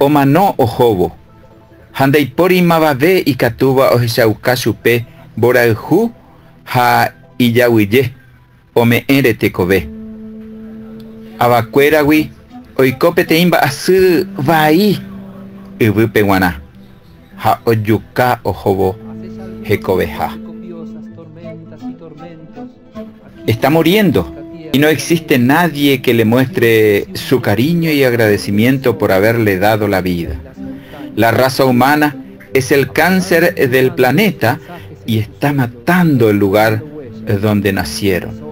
Omano ojobo. Handaipori mabave y katuba oheshauka chupe borayhu ha iyahuye ome tekove. Abacueragui oikópete imba asy vai yvy guana ha ojuka ojobo hekoveha. Está muriendo y no existe nadie que le muestre su cariño y agradecimiento por haberle dado la vida. La raza humana es el cáncer del planeta y está matando el lugar donde nacieron.